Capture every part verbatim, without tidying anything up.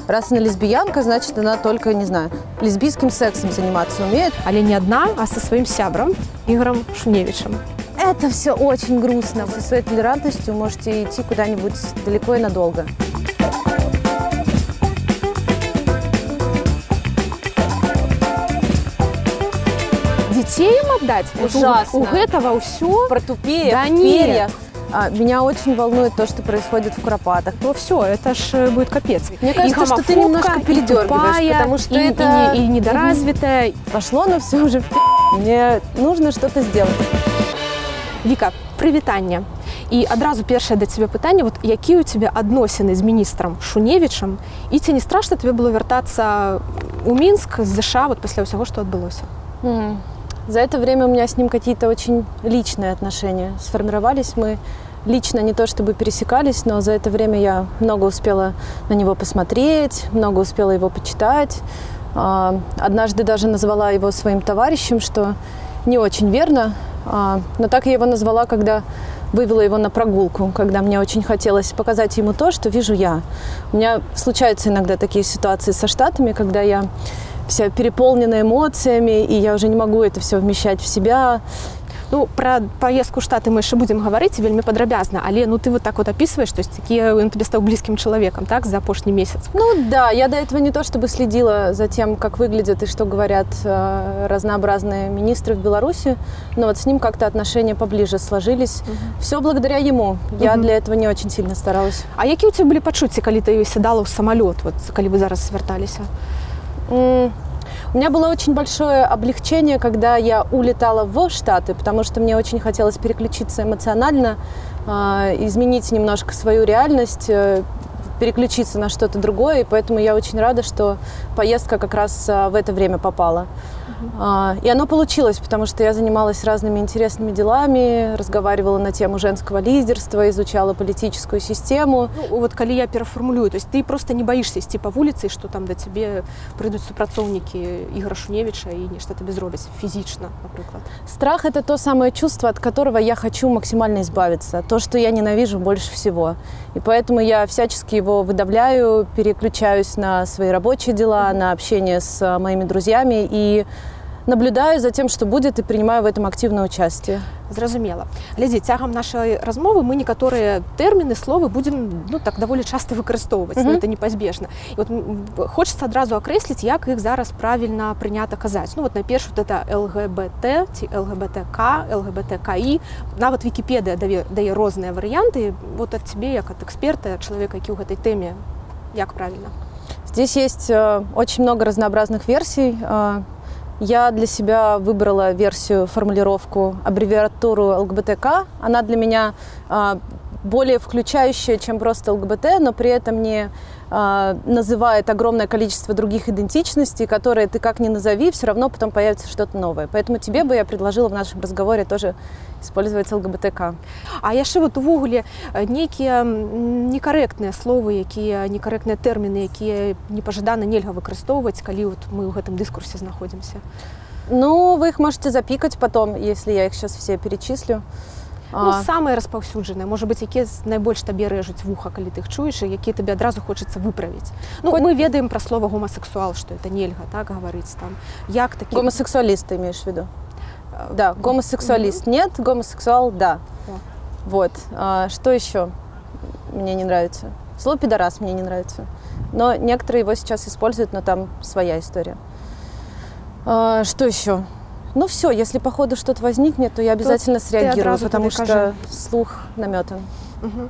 Раз она лесбиянка, значит, она только, не знаю, лесбийским сексом заниматься умеет. Але не одна, а со своим сябром Игорем Шуневичем. Это все очень грустно. Со своей толерантностью можете идти куда-нибудь далеко и надолго. Детей им отдать? Ужасно. У, у этого все Протупее, да в нет. перьях. А, меня очень волнует то, что происходит в Куропатах. Ну все, это ж будет капец. Мне кажется, что ты немножко передергиваешь, потому что и, это... И, и, и недоразвитая. Пошло, но все уже в пи***. Мне нужно что-то сделать. Віка, привітання. І одразу перше до тебе питання, от які у тебе відносини з міністром Шуневичем, і ці не страшно тобі було вертатися у Мінськ з США от після всього, що відбулося? Mm. За это время у меня с ним какие-то очень личные отношения сформировались. Мы лично не то чтобы пересекались, но за это время я много успела на него посмотреть, много успела его почитать. Однажды даже назвала его своим товарищем, что не очень верно. Но так я его назвала, когда вывела его на прогулку, когда мне очень хотелось показать ему то, что вижу я. У меня случаются иногда такие ситуации со Штатами, когда я вся переполнена эмоциями, и я уже не могу это все вмещать в себя. Ну, про поездку в Штаты мы еще будем говорить вельми подробязно, але ну ты вот так вот описываешь, то есть такие он тебе стал близким человеком, так, за прошлый месяц? Ну да, я до этого не то чтобы следила за тем, как выглядят и что говорят э, разнообразные министры в Беларуси, но вот с ним как-то отношения поближе сложились. Угу. Все благодаря ему. Я угу. для этого не очень сильно старалась. А які у тебя были пачуцці, когда ты сядала в самолет, вот, когда вы зараз звяртались? Mm. У меня было очень большое облегчение, когда я улетала в Штаты, потому что мне очень хотелось переключиться эмоционально, изменить немножко свою реальность, переключиться на что-то другое, и поэтому я очень рада, что поездка как раз в это время попала. Uh-huh. И оно получилось, потому что я занималась разными интересными делами, разговаривала на тему женского лидерства, изучала политическую систему. Ну, вот коли я переформулюю, то есть ты просто не боишься идти по улице, что там до тебе придут супрацовники Игоря Шуневича и нечто тебе зробить физично, например? Страх – это то самое чувство, от которого я хочу максимально избавиться, то, что я ненавижу больше всего. И поэтому я всячески его выдавляю, переключаюсь на свои рабочие дела, на общение с моими друзьями и наблюдаю за тем, что будет, и принимаю в этом активное участие. Зразумела. Глядзі, цягам нашай размовы мы некаторыя тэрміны, словы будзем ну, так даволі часта выкарыстоўваць, mm-hmm. ну, это непазбежна. І вот хочется адразу акрэсліць, як іх зараз правільна прынята казаць. Ну вот найперш вот это ЛГБТ ці ЛГБТК, ЛГБТКІ, нават Вікіпедыя дае, дае розныя варыянты. Вот ад цябе, як ад эксперта, чалавека, які ў гэтай тэме, як правільна? Здесь есть э, очень много разнообразных версий. Э, Я для себя выбрала версию, формулировку, аббревиатуру ЛГБТК. Она для меня а, более включающая, чем просто ЛГБТ, но при этом не а, называет огромное количество других идентичностей, которые ты как ни назови, все равно потом появится что-то новое. Поэтому тебе бы я предложила в нашем разговоре тоже использовать ЛГБТК. А яшчэ вот увогуле нейкія некарэктныя словы, якія некарэктныя тэрміны, якія непажадана нельга выкарыстоўваць, калі вот мы ў гэтым дыскурсе знаходзімся? Ну, вы их можете запикать потом, если я их сейчас все перечислю. Ну, а... самые распаўсюджаныя, можа быць, якія найбольш табе рэжуць вуха, калі ты іх чуеш, і якія табе адразу хочацца выправіць. Ну, Хоть... мы ведаем пра слова гомасексуал, што это нельга, так гаварыць там. Як такі... Гомосексуалист ты имеешь в виду? Да, гомосексуалист mm-hmm. нет, гомосексуал да. Yeah. Вот. А, что еще мне не нравится? Слово пидорас мне не нравится. Но некоторые его сейчас используют, но там своя история. А, что еще? Ну все, если по ходу что-то возникнет, то я обязательно то среагирую, потому что кажи. Слух наметан. Угу.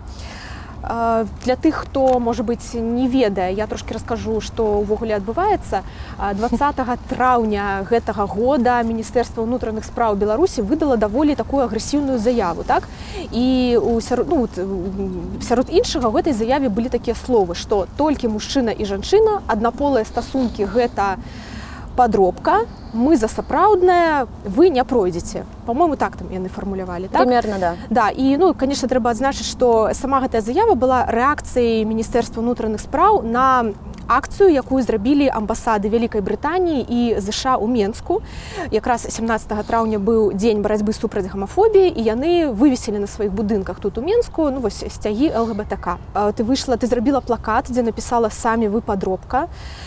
Для тых, хто, можа быць, не ведае, я трошки раскажу, што ўвогуле адбываецца. дваццатага траўня гэтага года Міністэрства ўнутраных спраў Беларусі выдала даволі такую агрэсіўную заяву, так? І у сярод, ну, сярод іншага ў гэтай заяве былі такія словы, што толькі мужчына і жанчына, аднаполыя стасункі гэта подробка, мы за сапраўднае, вы не пройдзеце. По-моему, так там яны фармулявалі, так? Примерно, да. Да, і, ну, конечно, трэба адзначыць, што сама гэтая заява была рэакцыяй Міністэрства ўнутраных спраў на акцыю, якую зрабілі амбасады Вялікай Брытаніі і ЗША ў Менску. Якраз сямнаццатага траўня быў дзень барацьбы супраць гамафобіі, і яны вывесілі на сваіх будынках тут у Менску, ну вось сцягі ЛГБТК. Ты выйшла, ты зрабіла плакат, дзе напісала «Самі вы падробка»,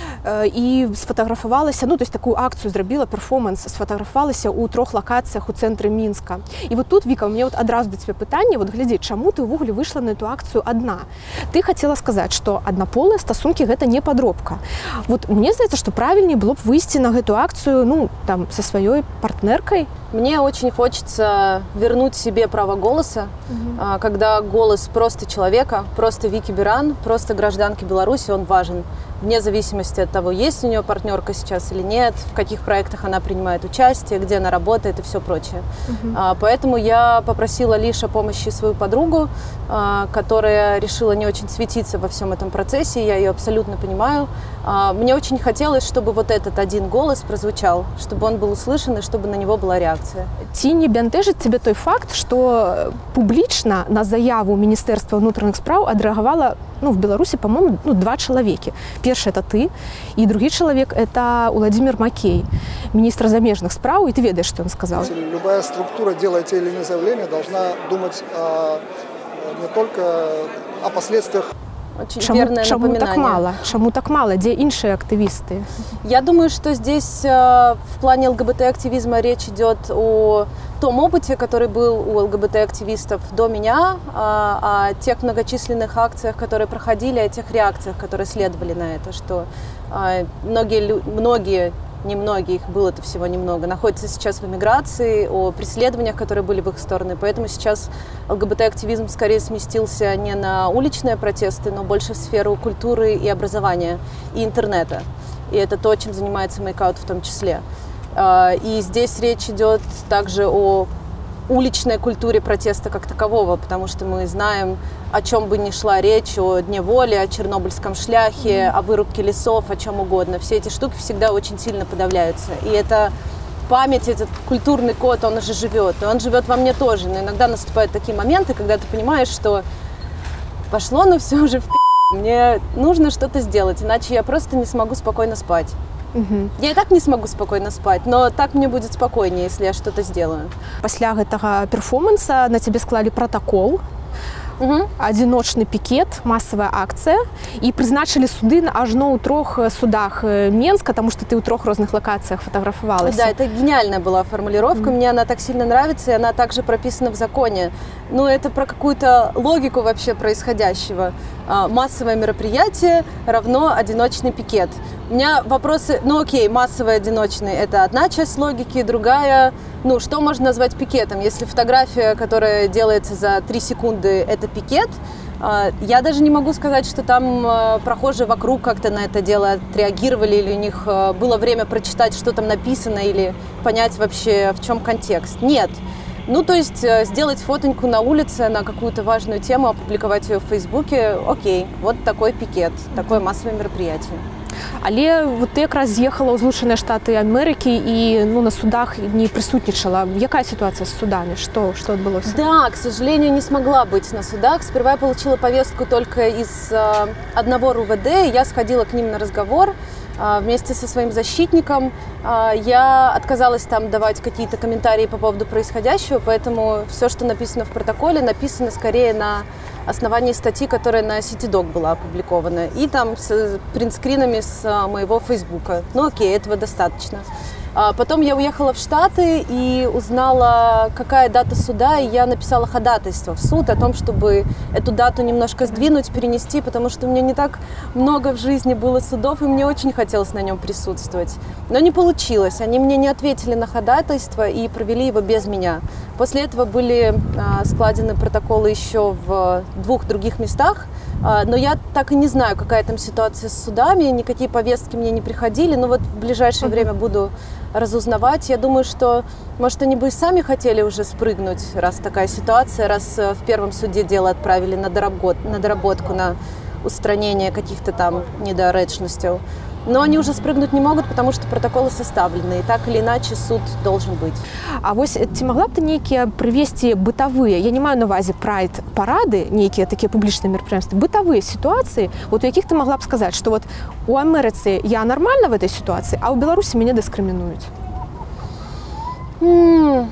і сфотаграфавалася, ну то есть такую акцыю зрабіла, перформанс, сфотаграфавалася ў трох лакацыях у цэнтры Мінска. І вот тут, Віка, у меня вот адразу да цябе пытанне, вот глядзі, чаму ты ўвогуле выйшла на эту акцыю адна? Ты хацела сказаць, што аднаполыя стасункі гэта не падробка. Вот мне здаецца, што правільней было б выйсці на гэту акцыю, ну, там, со сваёй партнеркой. Мне очень хочется вернуть себе право голоса, угу. когда голос просто человека, просто Вики Беран, просто гражданки Беларуси, он важен. Вне зависимости от того, есть у нее партнерка сейчас или нет, в каких проектах она принимает участие, где она работает и все прочее. Угу. Поэтому я попросила лишь о помощи свою подругу, которая решила не очень светиться во всем этом процессе, я ее абсолютно понимаю. Мне очень хотелось, чтобы вот этот один голос прозвучал, чтобы он был услышан и чтобы на него была реакция. Ці не бянтэжыць цябе той факт, што публічна на заяву Міністэрства ўнутраных спраў адрэагавала, ну, в Беларуси, по-моему, ну, два человека. Первый это ты, и другой человек это Владимир Макей, министр замежных спраў, и ты ведаешь, что он сказал. Любая структура, делая те или иные заявления, должна думать а, не только о последствиях. Очень чему, верное чему напоминание. так мало? Чему так мало? Где иншие активисты? Я думаю, что здесь э, в плане ЛГБТ-активизма речь идет о том опыте, который был у ЛГБТ-активистов до меня, э, о тех многочисленных акциях, которые проходили, о тех реакциях, которые следовали на это, что э, многие, многие немногие, их было-то всего немного, находятся сейчас в эмиграции, о преследованиях, которые были в их сторону. Поэтому сейчас ЛГБТ-активизм скорее сместился не на уличные протесты, но больше в сферу культуры и образования, и интернета. И это то, чем занимается Make Out в том числе. И здесь речь идет также о уличной культуре протеста как такового, потому что мы знаем, о чем бы ни шла речь, о Дне воли, о Чернобыльском шляхе, о вырубке лесов, о чем угодно. Все эти штуки всегда очень сильно подавляются. И эта память, этот культурный код, он же живет. И он живет во мне тоже. Но иногда наступают такие моменты, когда ты понимаешь, что пошло, но все уже в пи***. Мне нужно что-то сделать, иначе я просто не смогу спокойно спать. Угу. Я и так не смогу спокойно спать, но так мне будет спокойнее, если я что-то сделаю. Пасля гэтага перформанса на тебе склали протокол. Угу. Адзіночны пікет, массовая акция, и призначили суды ажно ў трох судах Менска, потому что ты ў трох розных локациях фотографовалась. Да, это гениальная была формулировка, mm. мне она так сильно нравится, и она также прописана в законе. Ну, это про какую-то логику вообще происходящего. Массовое мероприятие равно одиночный пикет. У меня вопросы, ну окей, массовый одиночный – это одна часть логики, другая, ну, что можно назвать пикетом? Если фотография, которая делается за три секунды, это пикет, я даже не могу сказать, что там прохожие вокруг как-то на это дело отреагировали, или у них было время прочитать, что там написано, или понять вообще, в чем контекст. Нет. Ну, то есть сделать фотоньку на улице на какую-то важную тему, опубликовать ее в Фейсбуке, окей, вот такой пикет, такое массовое мероприятие. Але вот ты якраз з'ехала ў Злучаныя Штаты Америки и, ну, на судах не присутничала. Какая ситуация с судами? Что, что отбылось? Да, к сожалению, не смогла быть на судах. Сперва я получила повестку только из э, одного РУВД. Я сходила к ним на разговор э, вместе со своим защитником. Э, я отказалась там давать какие-то комментарии по поводу происходящего, поэтому все, что написано в протоколе, написано скорее на основании статьи, которая на Ситидок была опубликована, и там с принтскринами с моего Фейсбука. Ну окей, этого достаточно. Потом я уехала в Штаты и узнала, какая дата суда, и я написала ходатайство в суд о том, чтобы эту дату немножко сдвинуть, перенести, потому что у меня не так много в жизни было судов, и мне очень хотелось на нем присутствовать. Но не получилось. Они мне не ответили на ходатайство и провели его без меня. После этого были а, складены протоколы еще в двух других местах, а, но я так и не знаю, какая там ситуация с судами, никакие повестки мне не приходили, но вот в ближайшее время буду разузнавать. Я думаю, что, может, они бы и сами хотели уже спрыгнуть, раз такая ситуация, раз в первом суде дело отправили на доработку, на, доработку, на устранение каких-то там недоречностей. но они уже спрыгнуть не могут, потому что протоколы составлены, и так или иначе суд должен быть. А вось ці могла б ты нейкія прывесці бытавыя, я не маю на увазе прайд-парады, нейкія такія публічныя мерапрыемствы, бытавыя сітуацыі, вот у якіх ты могла б сказаць, што вот у Амерыцы я нормально в этой ситуации, а у Беларуси меня дискриминуют? М-м.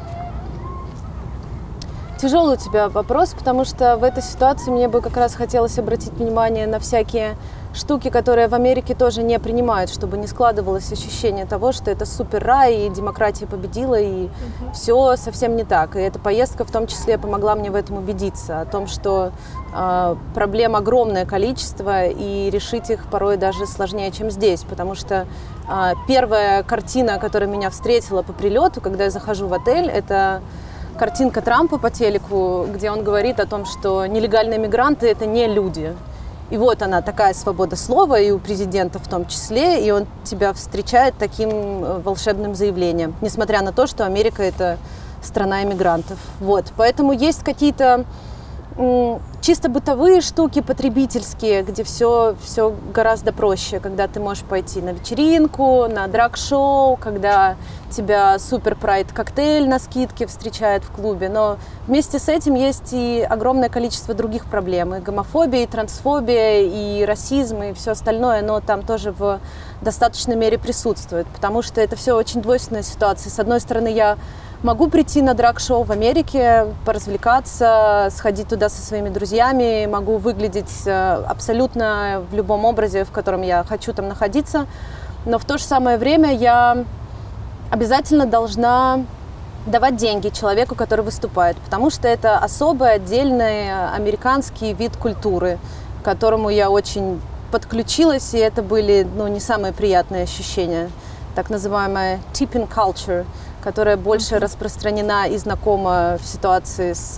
Тяжелый у тебя вопрос, потому что в этой ситуации мне бы как раз хотелось обратить внимание на всякие штуки, которые в Америке тоже не принимают, чтобы не складывалось ощущение того, что это супер рай, и демократия победила, и uh-huh. все совсем не так. И эта поездка в том числе помогла мне в этом убедиться, о том, что э, проблем огромное количество, и решить их порой даже сложнее, чем здесь, потому что э, первая картина, которая меня встретила по прилету, когда я захожу в отель, это картинка Трампа по телеку, где он говорит о том, что нелегальные мигранты – это не люди. И вот она, такая свобода слова, и у президента в том числе, и он тебя встречает таким волшебным заявлением, несмотря на то, что Америка – это страна иммигрантов. Вот. Поэтому есть какие-то м, чисто бытовые штуки, потребительские, где все, все гораздо проще, когда ты можешь пойти на вечеринку, на драг-шоу, когда тебя супер-прайд-коктейль на скидке встречает в клубе. Но вместе с этим есть и огромное количество других проблем. И гомофобия, и трансфобия, и расизм, и все остальное, но там тоже в достаточной мере присутствует, потому что это все очень двойственная ситуация. С одной стороны, я могу прийти на драг-шоу в Америке, поразвлекаться, сходить туда со своими друзьями, могу выглядеть абсолютно в любом образе, в котором я хочу там находиться, но в то же самое время я обязательно должна давать деньги человеку, который выступает, потому что это особый, отдельный американский вид культуры, к которому я очень подключилась, и это были, ну, не самые приятные ощущения. Так называемая tipping culture, которая больше mm-hmm. распространена и знакома в ситуации с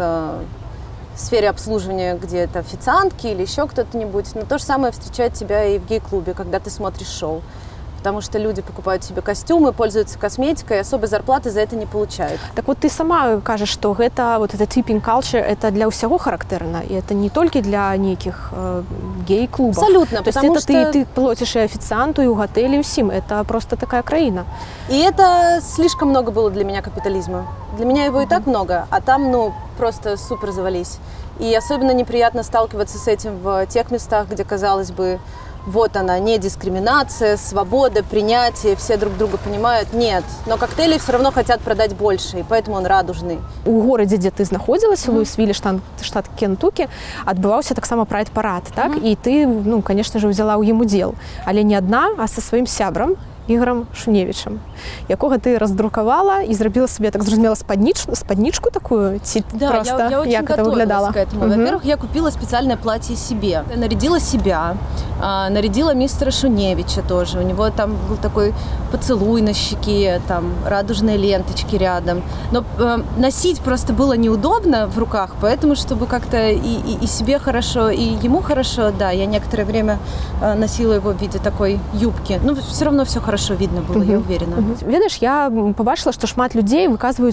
в сфере обслуживания, где это официантки или еще кто-то-нибудь. Но то же самое встречает тебя и в гей-клубе, когда ты смотришь шоу. Потому что люди покупают себе костюмы, пользуются косметикой, и особой зарплаты за это не получают. Так вот ты сама кажешь, что это, вот это tipping culture, это для всего характерно, и это не только для неких э, гей-клубов. Абсолютно, то потому есть что... это ты, ты платишь и официанту, и у готелей, и всем. Это просто такая краина. И это слишком много было для меня капитализма. Для меня его mm-hmm. и так много, а там, ну, просто супер завались. И особенно неприятно сталкиваться с этим в тех местах, где, казалось бы, вот она, не дискриминация, свобода, принятие, все друг друга понимают. Нет, но коктейли все равно хотят продать больше, и поэтому он радужный. У городе, где ты находилась, mm-hmm. в Луисвилле, штат, штат Кентукі, адбываўся таксама прайд-парад, так? Mm-hmm. И ты, ну, конечно же, взяла ў ім удзел, але не одна, а со своим сябрам, Ігорем Шуневичем, якого ти роздрукувала і зробила себе, так зрозуміла, спадничку, спадничку такую? Да, просто, я, я очень як это выглядало? К этому. Угу. Во-первых, я купила специальное платье себе. Я нарядила себя, а, нарядила мистера Шуневича тоже. У него там был такой поцелуй на щеке, там радужные ленточки рядом. Но э, носить просто было неудобно в руках, поэтому, чтобы как-то и, и, и себе хорошо, и ему хорошо, да, я некоторое время э, носила его в виде такой юбки. Ну, все равно все хорошо. Хорошо видно было, uh-huh. я уверена. Uh-huh. Ведаеш, я побачила, што шмат людзей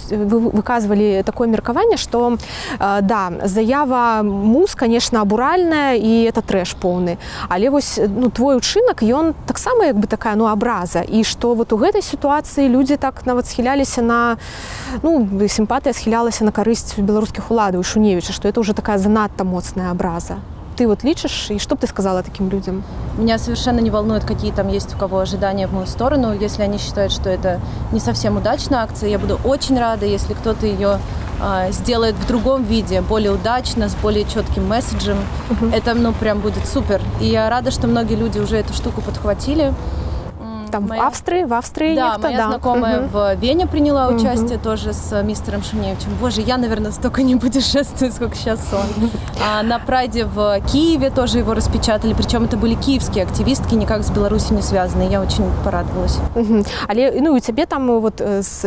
выказвалі такое меркаванне, што э, да, заява муз, конечно, абуральная, і это трэш поўны. Але вось, ну, твой учынак, ён таксама як бы такая, ну, абраза. І што вот у гэтай сітуацыі людзі так нават схіляліся на, ну, сімпатыя схілялася на карысць беларускіх уладаў і Шуневіча, што это уже такая занадта моцная абраза. Ты вот личишь, и что бы ты сказала таким людям? Меня совершенно не волнует, какие там есть у кого ожидания в мою сторону. Если они считают, что это не совсем удачная акция, я буду очень рада, если кто-то ее э, сделает в другом виде, более удачно, с более четким месседжем. Uh-huh. Это, ну, прям будет супер. И я рада, что многие люди уже эту штуку подхватили. Там моя... в Австрии, в Австрии да, некто, моя да. знакомая угу. в Вене приняла угу. участие тоже с мистером Шуневичем. Боже, я, наверное, столько не путешествую, сколько сейчас он. А на прайде в Киеве тоже его распечатали, причем это были киевские активистки, никак с Беларусью не связанные. Я очень порадовалась. Угу. Але, ну, у тебе там вот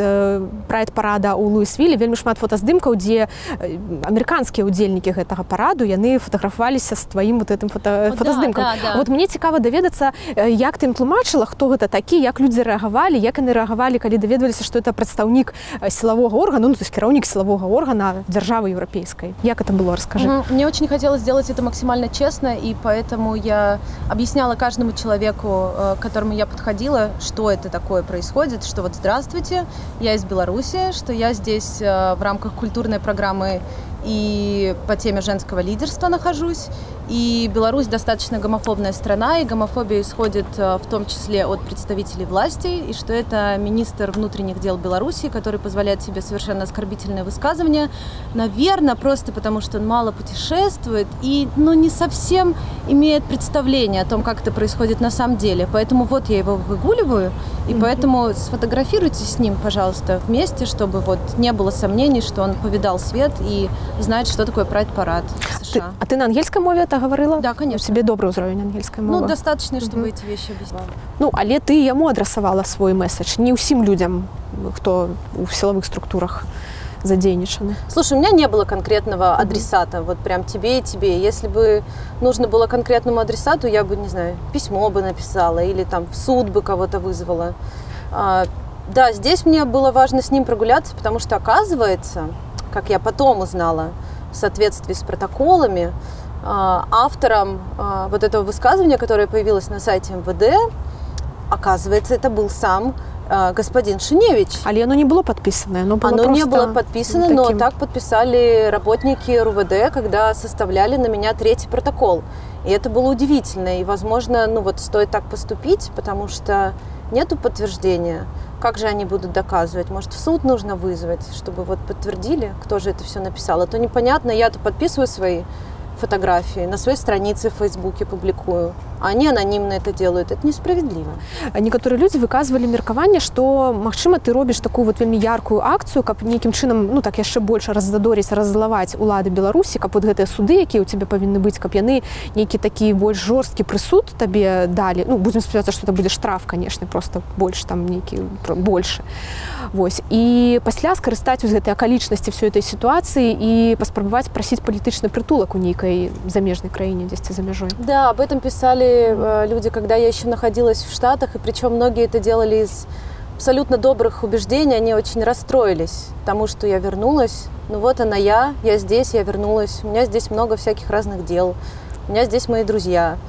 с прайд-парада у Луисвилле вельмі шмат фотаздымкаў, дзе амерыканскія удзельнікі гэтага параду, яны фотаграфаваліся з тваім вот этим фото, фотаздымкам. Да, да, да. Вот мне цікава даведацца, як ты ім тлумачыла, хто гэта такі, як людзі рэагавалі, як яны рэагавалі, калі даведваліся, што это прадстаўнік сілавога органа, ну, то есть кіраўнік сілавога органа дзяржавы еўрапейскай. Як это было? Расскажи. Угу. Мне очень хотелось сделать это максимально честно, и поэтому я объясняла каждому человеку, к которому я подходила, что это такое происходит, что вот здравствуйте, я из Беларуси, что я здесь в рамках культурной программы и по теме женского лидерства нахожусь. И Беларусь достаточно гомофобная страна, и гомофобия исходит в том числе от представителей власти, и что это министр внутренних дел Беларуси, который позволяет себе совершенно оскорбительные высказывания, наверное, просто потому что он мало путешествует и, ну, не совсем имеет представление о том, как это происходит на самом деле. Поэтому вот я его выгуливаю, и mm-hmm. поэтому сфотографируйтесь с ним, пожалуйста, вместе, чтобы вот не было сомнений, что он повидал свет и знает, что такое прайд-парад в США. Ты, а ты на английском мове это говорила? Да, конечно. У тебе добрый уровень английской мовы? Ну, достаточно, чтобы угу. эти вещи объяснять. Ну, але ты яму адрасавала свой месседж, не ўсім людям, кто в силовых структурах задейничаны. Слушай, у меня не было конкретного адресата, вот прям тебе и тебе. Если бы нужно было конкретному адресату, я бы, не знаю, письмо бы написала или там в суд бы кого-то вызвала. А, да, здесь мне было важно с ним прогуляться, потому что, оказывается, как я потом узнала, в соответствии с протоколами, автором вот этого высказывания, которое появилось на сайте эм вэ дэ, оказывается, это был сам господин Шиневич. Але оно не было подписано. Оно, было оно не было подписано, таким... но так подписали работники эр у вэ дэ, когда составляли на меня третий протокол. И это было удивительно. И, возможно, ну вот стоит так поступить, потому что нету подтверждения. Как же они будут доказывать? Может, в суд нужно вызвать, чтобы вот подтвердили, кто же это все написал? А то непонятно, я-то подписываю свои фотографии, на своей странице в Фейсбуке публикую, а они анонимно это делают. Это несправедливо. Некоторые люди выказывали меркаванне, что, магчыма, ты робишь такую вот вельмі яркую акцию, каб нейкім чынам, ну так яшчэ больше раззадорить, раззлаваць улады Беларусі, каб вот гэтыя суды, якія у тебя павінны быць, каб яны нейкі такі больш жорсткі прысуд табе далі. Ну, будем спадзявацца, что это будзе штраф, конечно, просто больше там нейкі больше. Вось. І пасля скарыстаць з гэтай акалічнасці всей этой ситуации і паспрабаваць прасіць палітычны прытулак у нейкай замежной краіне, дзесьці за мяжой. Да, об этом писали э, люди, когда я еще находилась в Штатах, и причем многие это делали из абсолютно добрых убеждений, они очень расстроились тому, что я вернулась. Ну вот она я, я здесь, я вернулась, у меня здесь много всяких разных дел, у меня здесь мои друзья.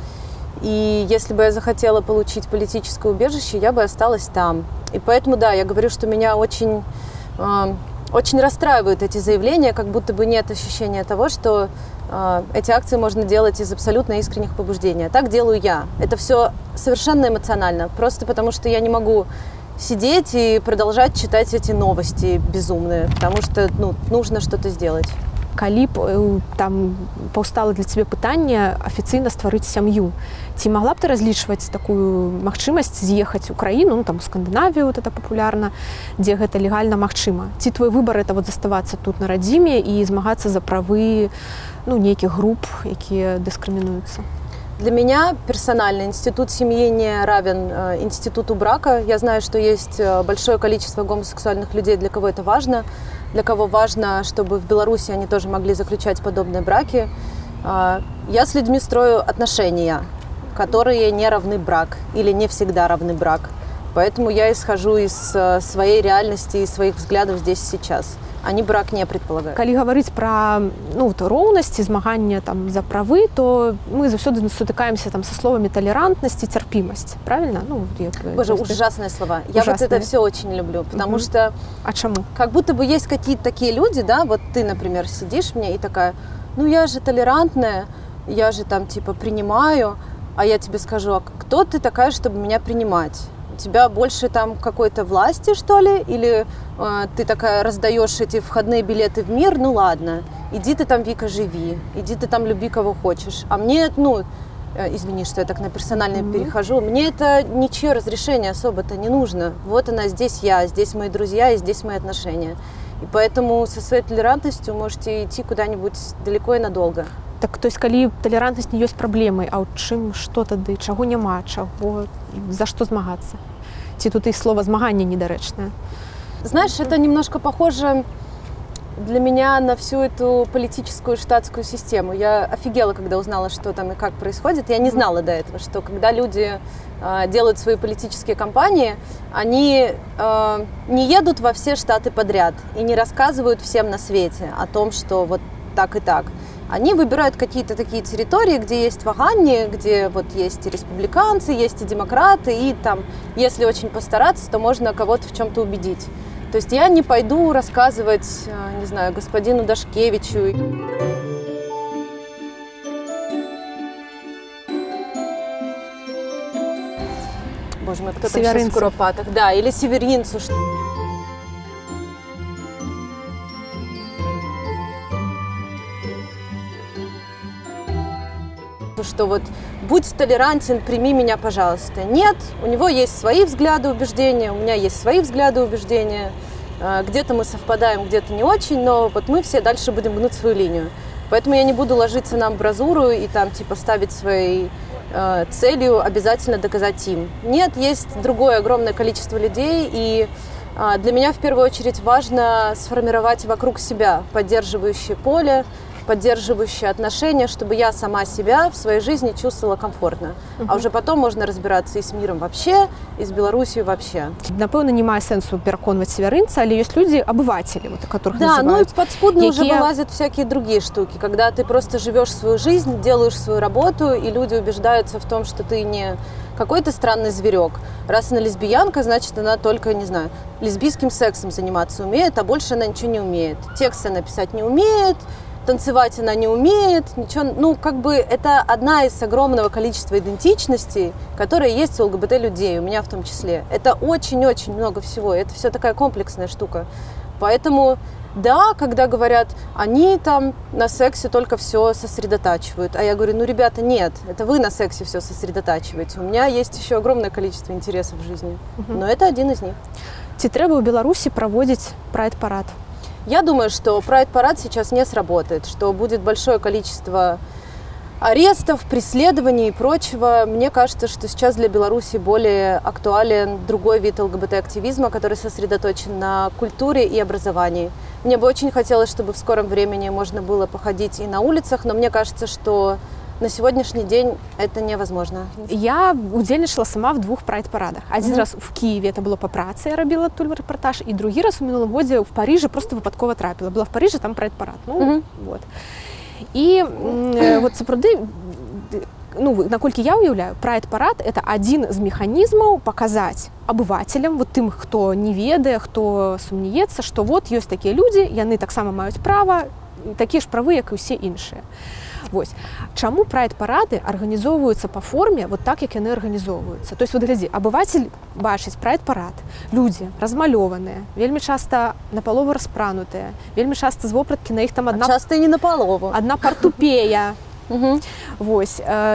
И если бы я захотела получить политическое убежище, я бы осталась там. И поэтому, да, я говорю, что меня очень, э, очень расстраивают эти заявления, как будто бы нет ощущения того, что э, эти акции можно делать из абсолютно искренних побуждений. А так делаю я. Это все совершенно эмоционально, просто потому что я не могу сидеть и продолжать читать эти новости безумные, потому что, ну, нужно что-то сделать. Калі б там паўстала для цябе пытанне афіцыйна стварыць сям'ю, ці магла б ты разлічваць такую магчымасць з'ехаць у краіну, ну там у Скандынавію, вот это папулярна, дзе гэта легальна магчыма? Ці твой выбар это вот заставацца тут на радзіме і змагацца за правы, ну, нейкіх груп, якія дыскрымінуюцца? Для меня персонально институт семьи не равен э, институту брака. Я знаю, что есть большое количество гомосексуальных людей, для кого это важно, для кого важно, чтобы в Беларуси они тоже могли заключать подобные браки. Э, я с людьми строю отношения, которые не равны брак или не всегда равны брак. Поэтому я исхожу из э, своей реальности и своих взглядов здесь и сейчас. Они брак не предполагают. Калі говорить про, ну, вот, роўнасць, змагання там за правы, то мы заўсёды сутыкаемся там со словами толерантность и терпимость, правильно? Ну, я, Боже, просто... ужасные слова. Я Ужасные. вот это все очень люблю, потому угу. что... А чему? Как будто бы есть какие-то такие люди, да, вот ты, например, сидишь мне и такая, ну я же толерантная, я же там типа принимаю, а я тебе скажу, а кто ты такая, чтобы меня принимать? У тебя больше там какой-то власти, что ли? Или э, ты такая раздаешь эти входные билеты в мир? Ну ладно, иди ты там, Вика, живи, иди ты там, люби кого хочешь. А мне, ну, э, извини, что я так на персональное mm-hmm. перехожу, мне это ничье разрешение особо-то не нужно. Вот она, здесь я, здесь мои друзья и здесь мои отношения. И поэтому со своей толерантностью можете идти куда-нибудь далеко и надолго. Так, то есть, калі толерантность не ёсць праблемай, а ў чым, што тады, чаго няма, чаго, за што змагацца? Ці тут і слова змагання недарэчнае? Знаешь, это немножко похоже для меня на всю эту политическую штатскую систему. Я офигела, когда узнала, что там и как происходит. Я не знала до этого, что когда люди э, делают свои политические кампании, они э, не едут во все штаты подряд и не рассказывают всем на свете о том, что вот так и так. Они выбирают какие-то такие территории, где есть вагание, где вот есть и республиканцы, есть и демократы, и там, если очень постараться, то можно кого-то в чем-то убедить. То есть я не пойду рассказывать, не знаю, господину Дашкевичу. Боже мой, кто там сейчас в Куропатах? Да, или северинцу. Что вот будь толерантен, прими меня, пожалуйста. Нет, у него есть свои взгляды, убеждения, у меня есть свои взгляды, убеждения. Где-то мы совпадаем, где-то не очень, но вот мы все дальше будем гнуть свою линию. Поэтому я не буду ложиться на амбразуру и там типа ставить своей э, целью обязательно доказать им. Нет, есть другое огромное количество людей, и э, для меня в первую очередь важно сформировать вокруг себя поддерживающее поле, поддерживающие отношения, чтобы я сама себя в своей жизни чувствовала комфортно. Uh-huh. А уже потом можно разбираться и с миром вообще, и с Беларусью вообще. Напевно, немає сенсу переконувати северинца, але есть люди, обыватели, вот, которых да, называют. Да, ну и подспудно які... уже вылазят всякие другие штуки, когда ты просто живешь свою жизнь, делаешь свою работу, и люди убеждаются в том, что ты не какой-то странный зверек. Раз она лесбиянка, значит, она только, не знаю, лесбийским сексом заниматься умеет, а больше она ничего не умеет. Тексты написать не умеет, танцевать она не умеет, ничего, ну, как бы это одна из огромного количества идентичностей, которые есть у ЛГБТ-людей, у меня в том числе. Это очень-очень много всего, это все такая комплексная штука. Поэтому, да, когда говорят, они там на сексе только все сосредотачивают, а я говорю, ну, ребята, нет, это вы на сексе все сосредотачиваете, у меня есть еще огромное количество интересов в жизни, но это один из них. Ці треба у Беларуси проводить прайд-парад? Я думаю, что прайд-парад сейчас не сработает, что будет большое количество арестов, преследований и прочего. Мне кажется, что сейчас для Беларуси более актуален другой вид ЛГБТ-активизма, который сосредоточен на культуре и образовании. Мне бы очень хотелось, чтобы в скором времени можно было походить и на улицах, но мне кажется, что на сегодняшний день это невозможно. Я удзельнічала сама в двух прайд-парадах. Один mm-hmm. раз в Киеве, это было по працы, я робила тут репортаж, и другий раз у минулом году в Париже просто выпадково трапила. Была в Париже, там прайд-парад. Ну, mm-hmm. вот. І э, вот сапраўды, ну, наколькі я уяўляю, прайд-парад это один з механізмаў паказаць абывацелям, вот тым, хто не ведае, хто сумнеецца, што вот ёсць такія людзі, яны таксама маюць права, такія ж правы, як і ўсе іншыя. Вось. Чаму прайд-парады арганізоўваюцца па форме вот так, як яны арганізоўваюцца? То есть, вот глядзі, абывацель бачыць прайд-парад, людзі размалёваныя, вельмі часта напалову распранутыя, вельмі часта з вопраткі на іх там адна... А часта і не напалову. Адна партупея. Вось.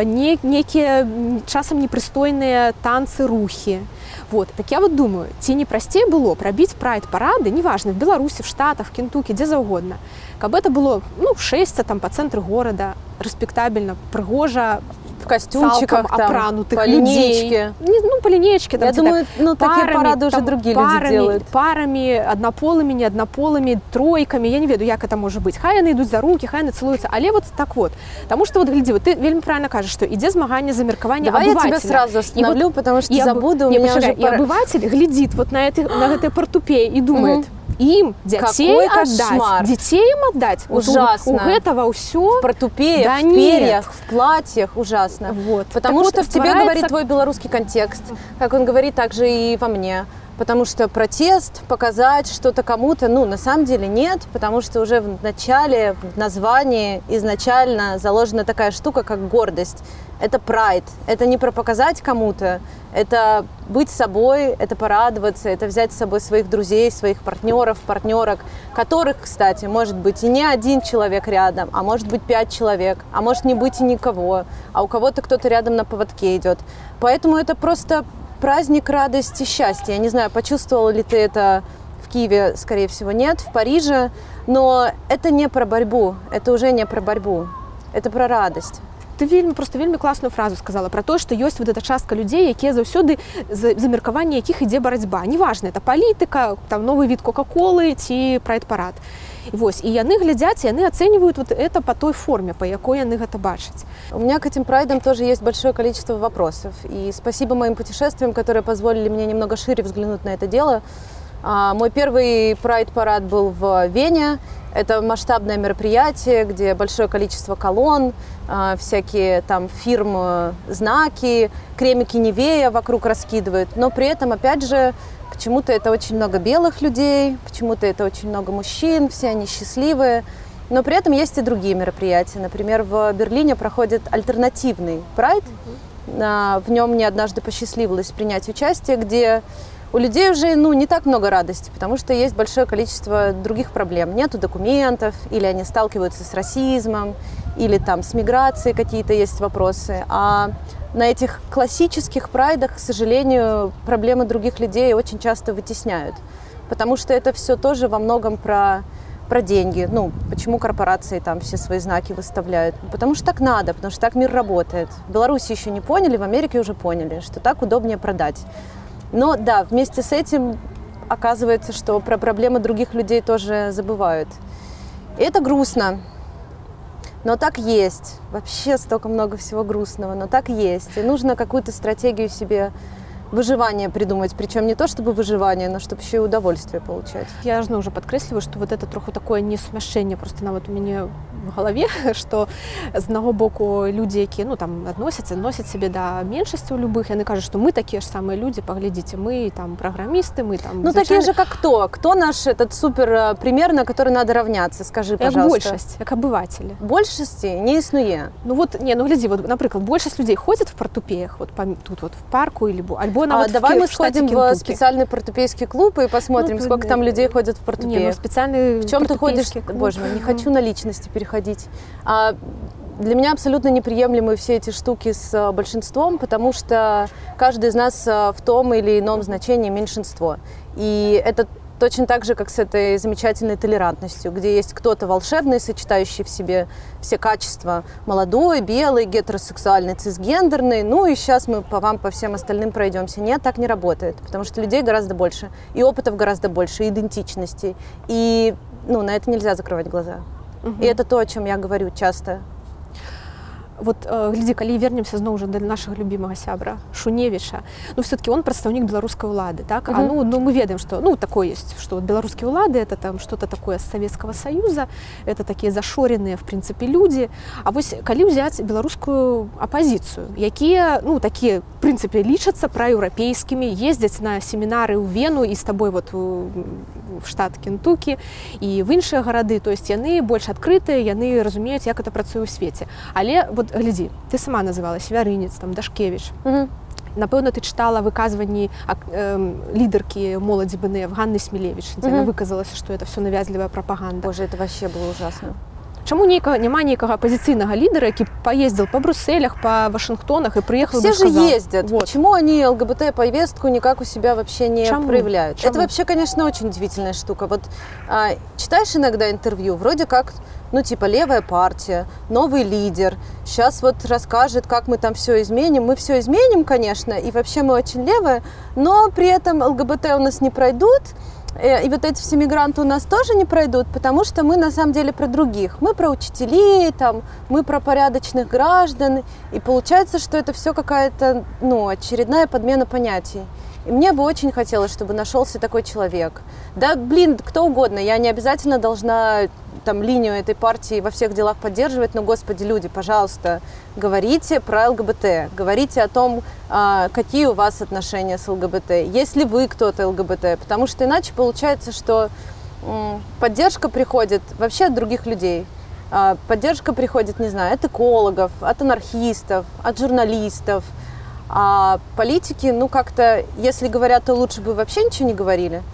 Некія часам непрыстойныя танцы, рухі. Вот. Так я вот думаю, ці не прасцей было прабіць прайд-парады, неважно, в Беларусі, в Штатах, в Кентукі, дзе заўгодна, каб это было, ну, шэсця там па цэнтры горада, рэспектабельна, прыгожа, в костюмчиках, апранутых по линеечке. Людей. Ну, по линеечке. Там, я думаю, так, ну, парами, такие парады уже другие парами, люди делают. Парами, однополыми, не однополыми, тройками. Я не ведаю, як это может быть. Хай яны ідуць за руки, хай яны цэлуюцца. Але вот так вот. Потому что, вот, гляди, вот ты вельмі правильно кажешь, что ідзе змаганне за меркаванне Давай обывателя. я тебя сразу остановлю, вот, потому что и забуду. Не, у меня уже и пора... обыватель глядит вот на, этой, на этой портупее и думает, угу. им детей отдать, детей им отдать. Ужасно. Вот у, у этого все в портупеях, да в нет. перьях, в платьях, ужасно. Вот. Потому так что вот, в тебе створается... говорит твой белорусский контекст, как он говорит также и во мне. Потому что протест, показать что-то кому-то, ну, на самом деле нет, потому что уже в начале, в названии изначально заложена такая штука, как гордость. Это прайд, это не про показать кому-то, это быть собой, это порадоваться, это взять с собой своих друзей, своих партнеров, партнерок, которых, кстати, может быть и не один человек рядом, а может быть пять человек, а может не быть и никого, а у кого-то кто-то рядом на поводке идет. Поэтому это просто праздник радости, счастья. Я не знаю, почувствовала ли ты это в Киеве, скорее всего, нет, в Париже, но это не про борьбу, это уже не про борьбу, это про радость. ты вельмі просто вельмі класную фразу сказала про то, что ёсць вот эта частка людзей, якія заўсёды за, за меркаванне якіх ідзе барацьба. Неважна, это палітыка, там новый від кока-колы ці прайд-парад. Вось, і яны глядзяць, яны ацэньваюць вот это по той форме, по якой яны гэта бачаць. У меня к этим прайдам тоже есть большое количество вопросов. И спасибо моим путешествиям, которые позволили мне немного шире взглянуть на это дело. А, мой первый прайд-парад был в Вене. Это масштабное мероприятие, где большое количество колонн, а, всякие там фирм, знаки, кремики Нивея вокруг раскидывают. Но при этом, опять же, почему-то это очень много белых людей, почему-то это очень много мужчин, все они счастливые. Но при этом есть и другие мероприятия. Например, в Берлине проходит альтернативный прайд. В нем мне однажды посчастливилось принять участие, где у людей уже ну, не так много радости, потому что есть большое количество других проблем. Нету документов, или они сталкиваются с расизмом, или там с миграцией какие-то есть вопросы. А на этих классических прайдах, к сожалению, проблемы других людей очень часто вытесняют. Потому что это все тоже во многом про, про деньги. Ну, почему корпорации там все свои знаки выставляют? Потому что так надо, потому что так мир работает. В Беларуси еще не поняли, в Америке уже поняли, что так удобнее продать. Но да, вместе с этим оказывается, что про проблемы других людей тоже забывают. И это грустно. Но так есть. Вообще столько много всего грустного, но так есть. И нужно какую-то стратегию себе выживания придумать. Причем не то, чтобы выживание, но чтобы еще и удовольствие получать. Я же уже подкресливаю, что вот это троху такое несумяшчэнне просто нават у мяне в голове, что з одного боку люди, якія ну там относятся, носят себе до меньшинства любых, яны кажут, что мы такие же самые люди, поглядите, мы там программисты, мы там. Ну звичайно... такие же, как кто? Кто наш этот супер пример, на который надо равняться? Скажи, пожалуйста. Как большесть, как обыватели. Большести не існує. Ну вот, не, ну гляди, вот, например, большесть людей ходит в портупеях, вот тут вот в парку или альбо на а, вот давай в, мы в сходим в специальный портупейский клуб и посмотрим, ну, сколько там людей ходят в портупеях. Не, ну специальный в чем ты ходишь? Клуб. Боже мой, не хочу на личности переходить. А для меня абсолютно неприемлемы все эти штуки с большинством, потому что каждый из нас в том или ином значении меньшинство. И это точно так же, как с этой замечательной толерантностью, где есть кто-то волшебный, сочетающий в себе все качества: молодой, белый, гетеросексуальный, цисгендерный. Ну и сейчас мы по вам, по всем остальным пройдемся. Нет, так не работает, потому что людей гораздо больше, и опытов гораздо больше, и идентичностей. И ну, на это нельзя закрывать глаза. Угу. И это то, о чем я говорю часто. Вот, э, гляди, калі вернемся зноў уже до нашего любимого сябра Шуневича, ну все-таки он представник белорусской улады, так? Uh-huh. А ну, ну мы ведаем, что ну такое есть, что вот белорусские улады это там что-то такое с Советского Союза, это такие зашоренные в принципе люди. А вот калі взять белорусскую оппозицию, якія ну такие в принципе лічацца проевропейскими, ездят на семинары в Вену и с тобой вот в штат Кентуки и в іншыя гарады, то есть яны больш адкрытыя, яны разумеюць, як это працуе ў свеце. Але вот глядзі, ты сама называла Свярынец, там Дашкевич. Угу. Напэўна, ты чытала выказванні э, лідаркі моладзі БНФ Ганны Смілевіч. Угу. Она выказалася, что это все навязлівая прапаганда. Боже, это вообще было ужасно. Чаму нейкага, няма нейкага апозіцыйнага лідера, які поездил по Брюсселях, по Вашингтонах и приехал все бы же сказал, ездят. Вот. Почему они ЛГБТ-повестку никак у себя вообще не Чему? проявляют? Чему? Это вообще, конечно, очень удивительная штука. Вот а, читаешь иногда интервью, вроде как, ну типа левая партия, новый лидер, сейчас вот расскажет, как мы там все изменим. Мы все изменим, конечно, и вообще мы очень левые, но при этом ЛГБТ у нас не пройдут. И вот эти все мигранты у нас тоже не пройдут, потому что мы на самом деле про других. Мы про учителей, там, мы про порядочных граждан. И получается, что это все какая-то ну, очередная подмена понятий. И мне бы очень хотелось, чтобы нашелся такой человек. Да, блин, кто угодно. Я не обязательно должна там, линию этой партии во всех делах поддерживать, но, господи, люди, пожалуйста, говорите про ЛГБТ, говорите о том, какие у вас отношения с ЛГБТ, есть ли вы кто-то ЛГБТ, потому что иначе получается, что поддержка приходит вообще от других людей. Поддержка приходит, не знаю, от экологов, от анархистов, от журналистов. А политики, ну как-то, если говорят, то лучше бы вообще ничего не говорили.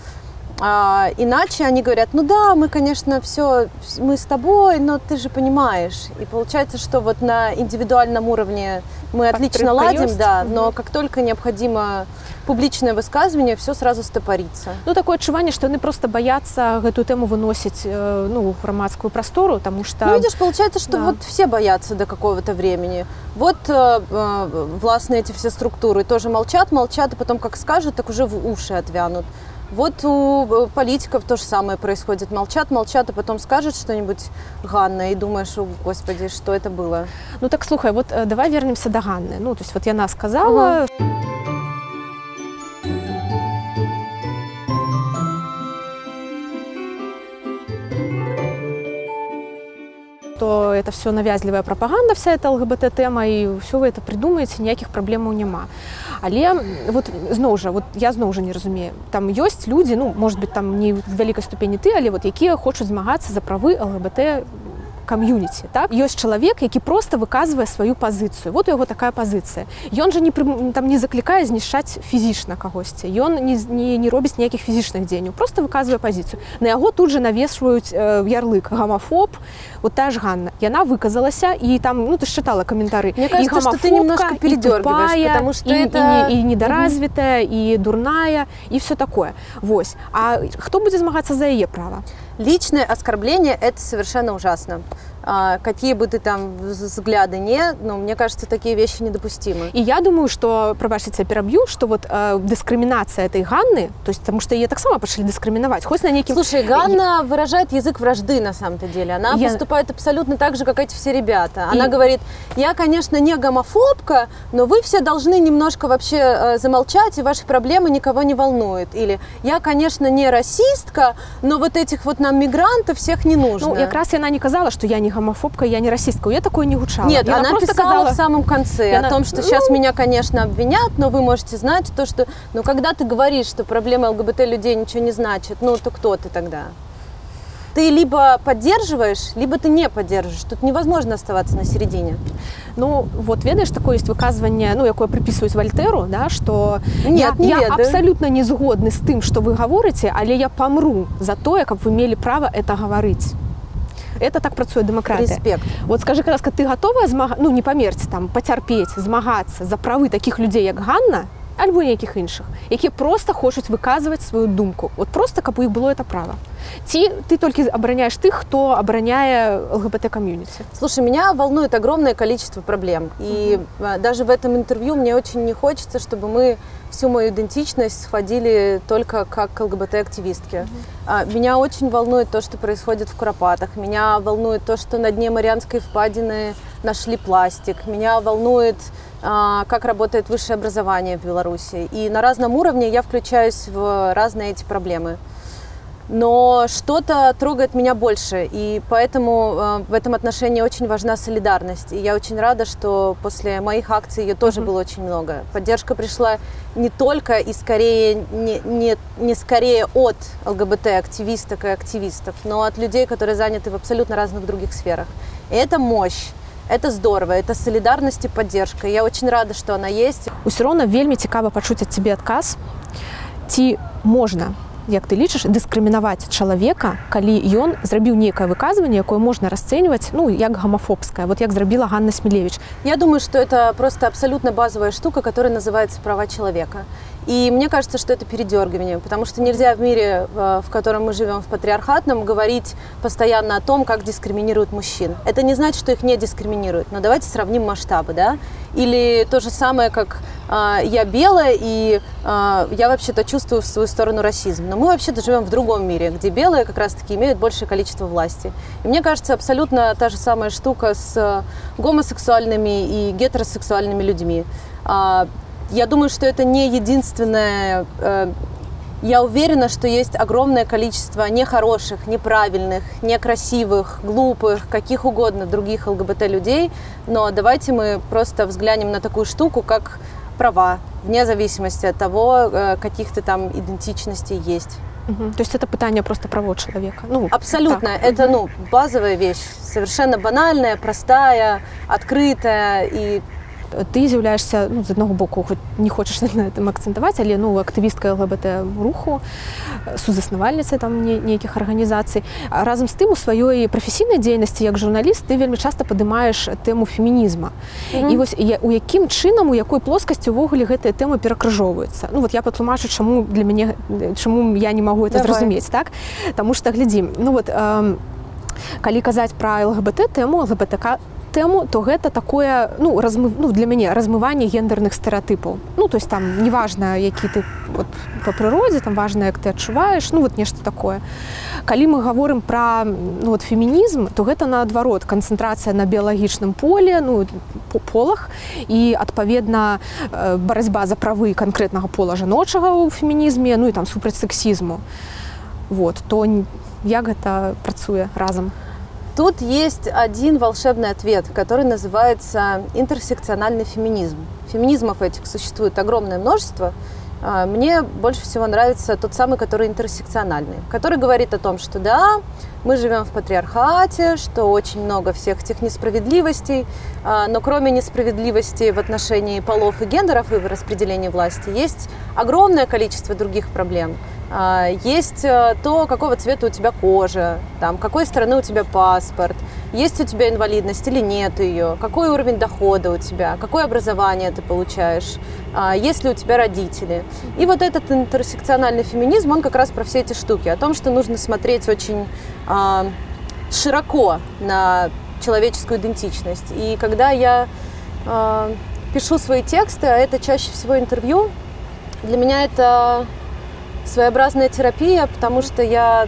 А, иначе они говорят, ну да, мы, конечно, все, мы с тобой, но ты же понимаешь. И получается, что вот на индивидуальном уровне мы отлично ладим, да, но как только необходимо публичное высказывание, все сразу стопорится. Ну, такое адчуванне, што яны просто боятся гэтую тэму выносіць ну, в грамадскую прастору, потому что... Ну, видишь, получается, что да. вот все боятся до какого-то времени. Вот э, э, властные эти все структуры тоже молчат, молчат, и потом как скажут, так уже в уши отвянут. Вот у политиков то же самое происходит. Молчат, молчат, а потом скажут что-нибудь Ганна, и думаешь, о, господи, что это было. Ну так, слухай, вот давай вернемся до Ганны. Ну, то есть вот яна сказала... Угу. Что это все навязливая пропаганда, вся эта ЛГБТ-тема, и все вы это придумаете, никаких проблем нема. Але вот зноў жа, вот я зноў жа не разумею, там ёсць люди, ну, может быть, там не в вялікай ступені ты, але вот якія хочуць змагацца за правы ЛГБТ камьюніці, так? Ёсць чалавек, які просто выказвае сваю пазіцыю. Вот у яго такая пазіцыя. Ён жа не, там, не заклікае знішчаць фізічна кагосьці. Ён не, не, не робіць ніякіх фізічных дзеянняў, просто выказвае пазіцыю. На яго тут же навешваюць э, ярлык гомофоб. Вот та ж Ганна. Яна выказалася, і там, ну, ты ж читала комментарии. Мне кажется, что ты немножко передергиваешь, потому что и, это... И, и недоразвитая, угу. и дурная, и все такое. Вось. А кто будет змагаться за ее право? Личное оскорбление – это совершенно ужасно. А, какие бы ты там взгляды не, ну, мне кажется, такие вещи недопустимы. И я думаю, что, пробачьте, я перебью, что вот э, дискриминация этой Ганны, то есть потому что ее так само пошли дискриминовать, хоть на неким... Слушай, Ганна и... выражает язык вражды на самом-то деле. Она я... поступает абсолютно так же, как эти все ребята. Она и... говорит, я, конечно, не гомофобка, но вы все должны немножко вообще э, замолчать, и ваши проблемы никого не волнуют. Или я, конечно, не расистка, но вот этих вот нам мигрантов всех не нужно. Ну, как раз она не сказала, что я не гомофобка, я не расистка. Я такое не гучала. Нет, я она просто писала сказала в самом конце она... о том, что сейчас ну... меня, конечно, обвинят, но вы можете знать то, что... Ну, когда ты говоришь, что проблема ЛГБТ-людей ничего не значит, ну, то кто ты тогда? Ты либо поддерживаешь, либо ты не поддерживаешь. Тут невозможно оставаться на середине. Ну, вот, ведаешь, такое есть выказывание, ну, якое приписывают Вольтеру, да, что Нет, я, не я абсолютно не згодны с тем, что вы говорите, але я помру за то, как вы имели право это говорить. Это так працуе дэмакратыя. Респект. Вот скажи, Караска, ты готовая змага... ну, не памерці, там, пацярпець, змагацца за правы таких людей, як Ганна, альбо ніякіх іншых, якія просто хочуць выказваць сваю думку. Вот просто, каб у іх было это право. Ці ты только обороняешь тых, кто обороняет ЛГБТ-комьюнити? Слушай, меня волнует огромное количество проблем. И mm-hmm. даже в этом интервью мне очень не хочется, чтобы мы всю мою идентичность сходили только как ЛГБТ-активистки. Mm-hmm. Меня очень волнует то, что происходит в Куропатах. Меня волнует то, что на дне Марианской впадины нашли пластик. Меня волнует, как работает высшее образование в Беларуси. И на разном уровне я включаюсь в разные эти проблемы. Но что-то трогает меня больше, и поэтому э, в этом отношении очень важна солидарность. И я очень рада, что после моих акций ее тоже mm-hmm. было очень много. Поддержка пришла не только и скорее, не, не, не скорее от ЛГБТ-активисток и активистов, но от людей, которые заняты в абсолютно разных других сферах. И это мощь. Это здорово, это солидарность и поддержка. И я очень рада, что она есть. Усё роўна вельмі цікава пачуць ад цябе адказ. Ці можна, як ты лічыш, дыскрымінаваць чалавека, калі ён зрабіў нейкае выказванне, якое можна расцэньваць, ну, як гомофобскае, вот як зрабіла Ганна Смілевіч? Я думаю, что это просто абсолютно базовая штука, которая называется права человека. И мне кажется, что это передергивание, потому что нельзя в мире, в котором мы живем, в патриархатном, говорить постоянно о том, как дискриминируют мужчин. Это не значит, что их не дискриминируют, но давайте сравним масштабы, да? Или то же самое, как э, я белая, и э, я вообще-то чувствую в свою сторону расизм. Но мы вообще-то живем в другом мире, где белые как раз-таки имеют большее количество власти. И мне кажется, абсолютно та же самая штука с гомосексуальными и гетеросексуальными людьми. Я думаю, что это не единственное. Я уверена, что есть огромное количество нехороших, неправильных, некрасивых, глупых, каких угодно других ЛГБТ-людей. Но давайте мы просто взглянем на такую штуку, как права, вне зависимости от того, каких ты там идентичностей есть. Угу. То есть это питание просто правов человека? Ну, абсолютно. Так. Это ну, базовая вещь, совершенно банальная, простая, открытая и Ты з'яўляешься, ну, з аднаго боку, хоць не хочаш на этом акцэнтаваць, але ну, актывістка ЛГБТ-руху, сузаснавальніцай там нейкіх арганізацый. Разам з тым, у сваёй прафесійнай дзейнасці як журналіст ты вельмі часта падымаеш тэму фемінізма. Mm-hmm. І вось у якім чынам, у якой плоскасці ўвогуле гэтыя тэмы перакрыжоўваюцца. Ну вот я патлумачу, чаму для мяне, чаму я не магу это зразумець, так? Таму што глядзім, ну вот эм, калі казаць пра ЛГБТ-тэму, ЛГБТК тэму, то гэта такое, ну, размы, ну, для мяне размыванне гендерных стэрэатыпаў. Ну, то есть там неважна, які ты вот, па прыродзе, там важна, як ты адчуваеш, ну, вот нешта такое. Калі мы гаворым пра ну, вот, фемінізм, то гэта наадварот, канцэнтрацыя на біялагічным поле, ну, полах, і, адпаведна, барацьба за правы канкрэтнага пола жаночага ў фемінізме, ну, і там супраць сексізму. Вот, то як гэта працуе разам? Тут есть один волшебный ответ, который называется интерсекциональный феминизм. Феминизмов этих существует огромное множество. Мне больше всего нравится тот самый, который интерсекциональный, который говорит о том, что да, мы живем в патриархате, что очень много всех этих несправедливостей, но кроме несправедливости в отношении полов и гендеров и в распределении власти есть огромное количество других проблем. Есть то, какого цвета у тебя кожа, там, какой стороны у тебя паспорт, есть у тебя инвалидность или нет ее, какой уровень дохода у тебя, какое образование ты получаешь, есть ли у тебя родители. И вот этот интерсекциональный феминизм, он как раз про все эти штуки, о том, что нужно смотреть очень а, широко на человеческую идентичность. И когда я а, пишу свои тексты, а это чаще всего интервью, для меня это своеобразная терапия, потому что я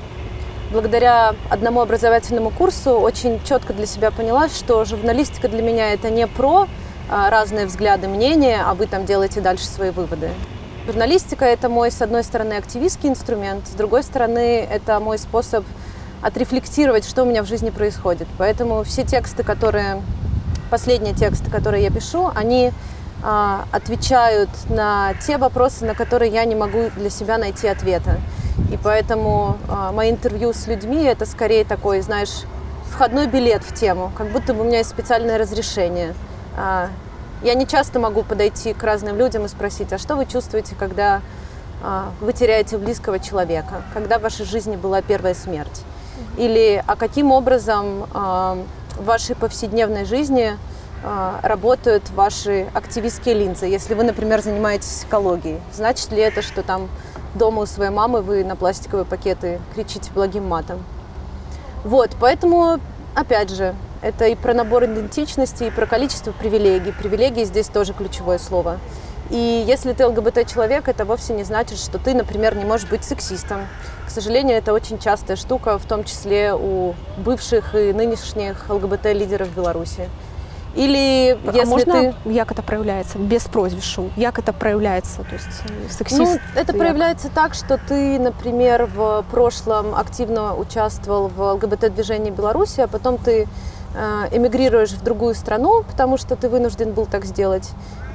благодаря одному образовательному курсу очень четко для себя поняла, что журналистика для меня это не про а, разные взгляды, мнения, а вы там делаете дальше свои выводы. Журналистика это мой, с одной стороны, активистский инструмент, с другой стороны, это мой способ отрефлектировать, что у меня в жизни происходит. Поэтому все тексты, которые, последние тексты, которые я пишу, они а, отвечают на те вопросы, на которые я не могу для себя найти ответа. И поэтому а, мои интервью с людьми это скорее такой, знаешь, входной билет в тему, как будто бы у меня есть специальное разрешение. А, я не часто могу подойти к разным людям и спросить, а что вы чувствуете, когда а, вы теряете близкого человека, когда в вашей жизни была первая смерть? Или а каким образом а, в вашей повседневной жизни а, работают ваши активистские линзы? Если вы, например, занимаетесь экологией, значит ли это, что там дома у своей мамы вы на пластиковые пакеты кричите благим матом? Вот, поэтому, опять же, это и про набор идентичности, и про количество привилегий. Привилегии здесь тоже ключевое слово. И если ты ЛГБТ-человек, это вовсе не значит, что ты, например, не можешь быть сексистом. К сожалению, это очень частая штука, в том числе у бывших и нынешних ЛГБТ-лидеров Беларуси. Или а если можно, ты... як это проявляется? Без прозвищу. Як это проявляется? То есть сексист? Ну, это як? проявляется так, что ты, например, в прошлом активно участвовал в ЛГБТ-движении Беларуси, а потом ты э, эмигрируешь в другую страну, потому что ты вынужден был так сделать.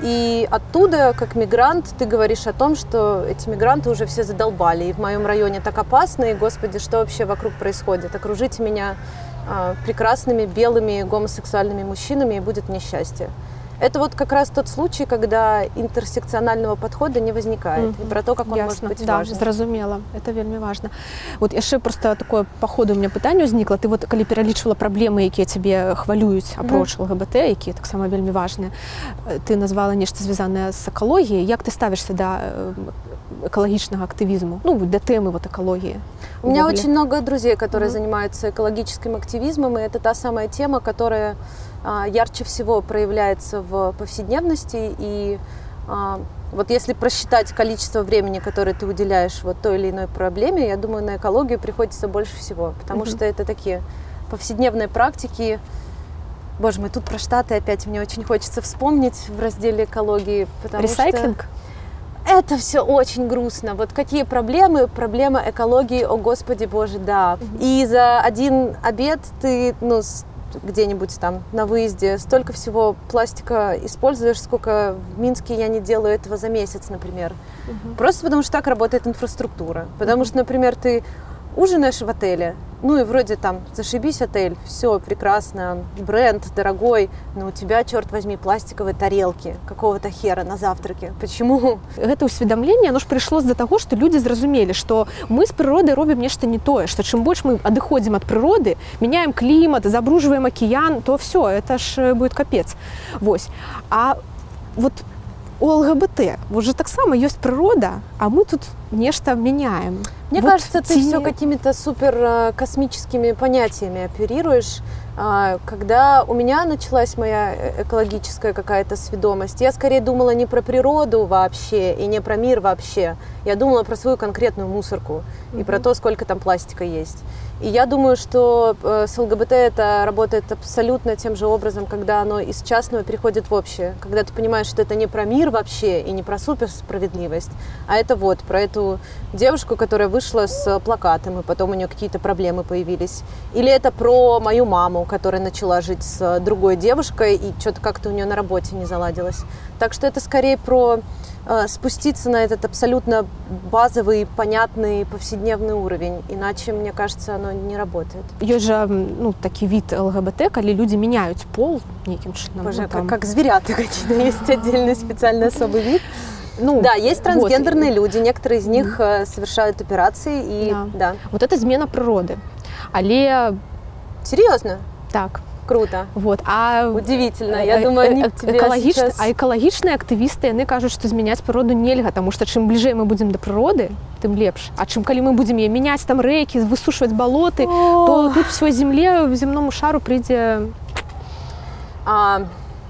И оттуда, как мигрант, ты говоришь о том, что эти мигранты уже все задолбали. И в моем районе так опасно, и, господи, что вообще вокруг происходит? Окружите меня прекрасными белыми гомосексуальными мужчинами, и будет мне счастье. Это вот как раз тот случай, когда интерсекционального подхода не возникает. Mm-hmm. И про то, как он Ясно. может быть да, важным. Зразумела. Это вельмі важно. Вот яшчэ просто такое по ходу у меня пытанне ўзнікла. Ты вот калі пералічвала праблемы, якія цябе хвалююць апроч mm-hmm. ЛГБТ, якія таксама вельмі важныя, ты назвала нешта звязанае з экалогіяй. Як ты ставішся да экалагічнага актывізму? Ну, да тэмы вот экалогіі. У меня очень много друзей, которые mm-hmm. занимаются экологическим активизмом, и это та самая тема, которая а, ярче всего проявляется в повседневности. И а, вот если просчитать количество времени, которое ты уделяешь вот той или иной проблеме, я думаю, на экологию приходится больше всего, потому mm-hmm. что это такие повседневные практики. Боже мой, тут про Штаты опять мне очень хочется вспомнить в разделе экологии. Ресайклинг? Что... Это все очень грустно. Вот какие проблемы? Проблема экологии, о господи боже, да. Mm-hmm. И за один обед ты, ну, где-нибудь там на выезде столько всего пластика используешь, сколько в Минске я не делаю этого за месяц, например. Mm-hmm. Просто потому что так работает инфраструктура. Потому mm-hmm. что, например, ты ужинаешь в отеле, ну и вроде там зашибись отель, все прекрасно, бренд дорогой, но у тебя, черт возьми, пластиковые тарелки какого-то хера на завтраке. Почему? Гэта ўсведамленне, оно ж прыйшло з-за таго, што людзі зразумелі, што мы з прыродай робім нешта не тое, што чым больш мы адыходзім ад прыроды, мяняем клімат, забруджваем акіян, то все, это ж будет капец. Вось. А вот у ЛГБТ вот же таксама ёсць прырода, а мы тут нешта меняем. Мне вот кажется, ты ці... все какими-то супер космическими понятиями оперируешь. Когда у меня началась моя экологическая какая-то сведомость, я скорее думала не про природу вообще и не про мир вообще. Я думала про свою конкретную мусорку и mm-hmm. про то, сколько там пластика есть. И я думаю, что с ЛГБТ это работает абсолютно тем же образом, когда оно из частного переходит в общее. Когда ты понимаешь, что это не про мир вообще и не про суперсправедливость, а это вот про эту девушку, которая вышла с плакатом, и потом у нее какие-то проблемы появились. Или это про мою маму, которая начала жить с другой девушкой, и что-то как-то у нее на работе не заладилось. Так что это скорее про э, спуститься на этот абсолютно базовый, понятный, повседневный уровень. Иначе, мне кажется, оно не работает. Есть же ну, такой вид ЛГБТ, когда люди меняют пол неким чином. Боже, ну, там... как, как зверята какие-то. Есть отдельный специальный особый вид. Ну, да, есть трансгендерные вот. люди, некоторые из них mm-hmm. совершают операции. И, да. Да. Вот это змена природы. Але... Серьезно? Так. Круто. Вот. А удивительно. Я э- думаю, они э- тебе экологич... сейчас... А экологичные активисты, они кажут, что изменять природу нельзя, потому что чем ближе мы будем до природы, тем лепше. А чем, когда мы будем ее менять, там реки, высушивать болоты, О! то тут все земле, в земному шару придет... А...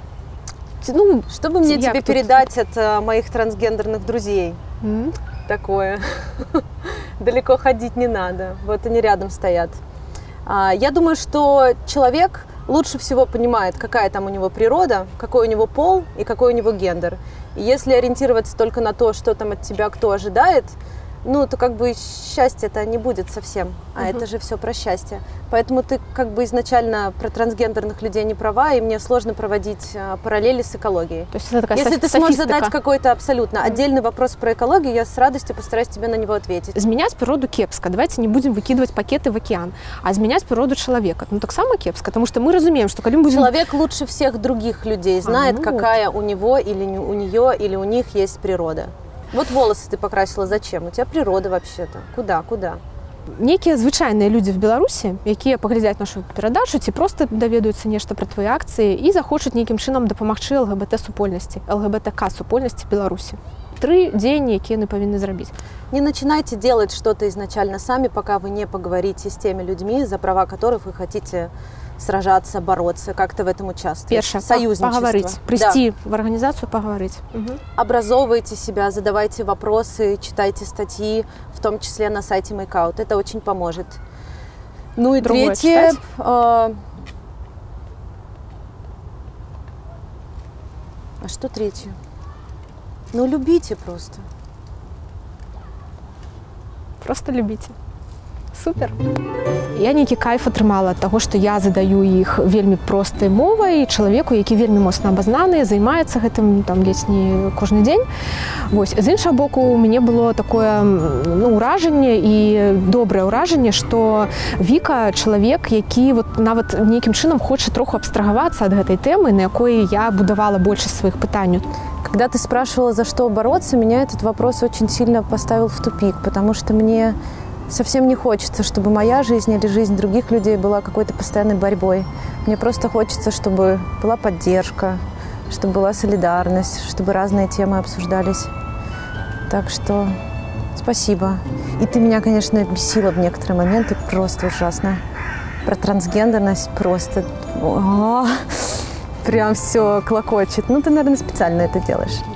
Ну, что бы мне тебе тут... передать от uh, моих трансгендерных друзей? Mm? Такое. Далеко ходить не надо. Вот они рядом стоят. Uh, я думаю, что человек лучше всего понимает, какая там у него природа, какой у него пол и какой у него гендер. И если ориентироваться только на то, что там от тебя кто ожидает, ну, то как бы счастья-то не будет совсем. А uh-huh. это же все про счастье. Поэтому ты как бы изначально про трансгендерных людей не права, и мне сложно проводить а, параллели с экологией. То есть это такая Если соф- ты сможешь софистика. задать какой-то абсолютно uh-huh. отдельный вопрос про экологию, я с радостью постараюсь тебе на него ответить. Изменять природу кепска. Давайте не будем выкидывать пакеты в океан, а изменять природу человека. Ну, так само кепска, потому что мы разумеем, что когда мы будем... Человек лучше всех других людей знает, а, ну какая вот. у него или у нее или у них есть природа. Вот волосы ты покрасила зачем? У тебя природа вообще-то. Куда, куда? Некія звычайныя людзі в Беларусі, якія паглядзяць нашу перадачу ці проста даведаюцца нешта пра твае акцыі і захочуць нейкім чынам дапамагчы ЛГБТ-супольнасці, ЛГБТК-супольнасці Беларусі. Тры дзеянні, якія яны павінны зрабіць. Не начинайте делать что-то изначально сами, пока вы не поговорите с теми людьми, за права которых вы хотите сражаться, бороться, как-то в этом участвовать. Перше, союзничество. Поговорить, прийти да. в организацию, поговорить. Угу. Образовывайте себя, задавайте вопросы, читайте статьи, в том числе на сайте Make Out. Это очень поможет. Ну и Другое третье... Э... А что третье? Ну, любите просто. Просто любите. Супер. Я нейкі кайф атрымала ад таго, што я задаю іх вельмі простай мовай чалавеку, які вельмі моцна абазнаны, займаецца гэтым там ледзь не кожны дзень. Вось. З іншага боку, у мяне было такое ну, ўражанне і добрае ўражанне, што Віка чалавек, які вот нават нейкім чынам хоча троху абстрагавацца ад гэтай тэмы, на якой я будавала большасць сваіх пытанняў. Когда ты спрашивала, за что бороться, меня этот вопрос очень сильно поставил в тупик, потому что мне совсем не хочется, чтобы моя жизнь или жизнь других людей была какой-то постоянной борьбой. Мне просто хочется, чтобы была поддержка, чтобы была солидарность, чтобы разные темы обсуждались. Так что спасибо. И ты меня, конечно, бесила в некоторые моменты просто ужасно. Про трансгендерность просто... О-о-о, прям все клокочет. Ну, ты, наверное, специально это делаешь.